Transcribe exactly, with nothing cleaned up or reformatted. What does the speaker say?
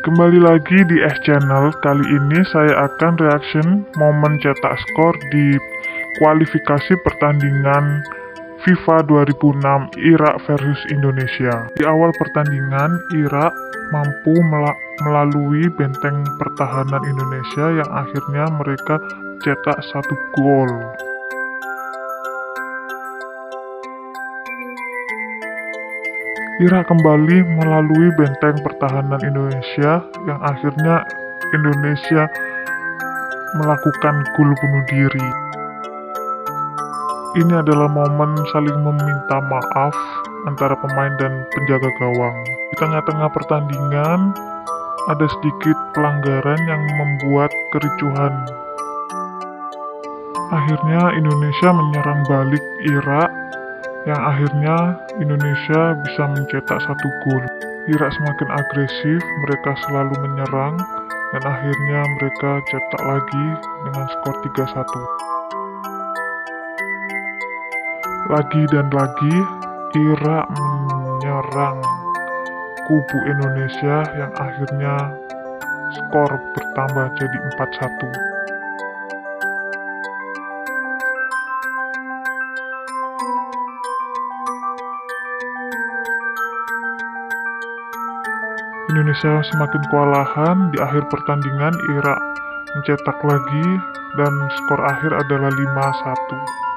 Kembali lagi di S Channel. Kali ini saya akan reaction momen cetak skor di kualifikasi pertandingan FIFA dua ribu enam Irak versus Indonesia. Di awal pertandingan, Irak mampu mela- melalui benteng pertahanan Indonesia yang akhirnya mereka cetak satu gol. Irak kembali melalui benteng pertahanan Indonesia yang akhirnya Indonesia melakukan gol bunuh diri. Ini adalah momen saling meminta maaf antara pemain dan penjaga gawang. Di tengah-tengah pertandingan ada sedikit pelanggaran yang membuat kericuhan. Akhirnya Indonesia menyerang balik Irak yang akhirnya Indonesia bisa mencetak satu gol. Irak semakin agresif, mereka selalu menyerang, dan akhirnya mereka cetak lagi dengan skor tiga satu. Lagi dan lagi, Irak menyerang kubu Indonesia yang akhirnya skor bertambah jadi empat satu. Indonesia semakin kewalahan. Di akhir pertandingan Irak mencetak lagi dan skor akhir adalah lima satu.